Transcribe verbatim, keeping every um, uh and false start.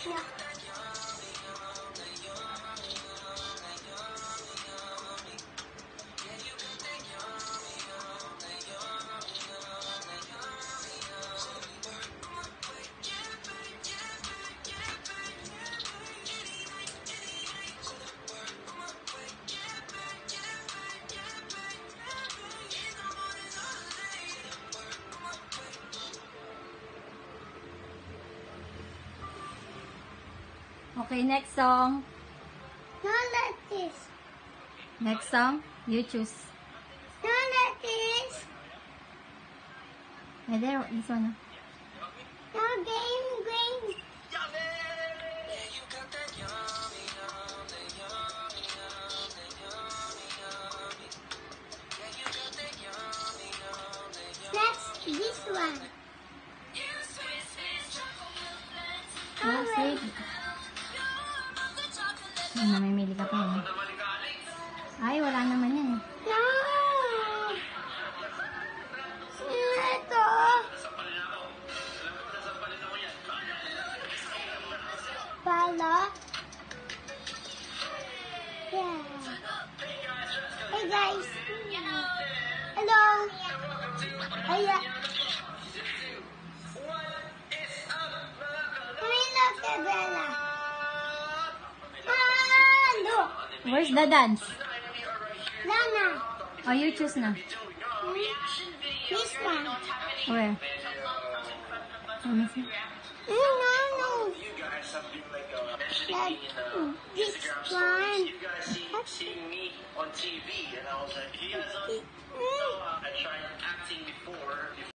Yeah. Okay, next song. No lettuce. Next song, you choose. No lettuce. Hey, there, this one. No game green. Next, this one. Oh, sweet. Ay, namimili ka pa yun. Ay, wala naman yan eh. No. Ito. Pala. Yeah. Hey guys. Hello. Hiya. Let me look at Bella. Ah, look. Where's the dance? Lana. Oh, you choose na. This one. Where? Let me see. No, no, no. Like this one. You guys see, seeing me on T V, and I was like, you guys, Mm. so uh, I tried acting before.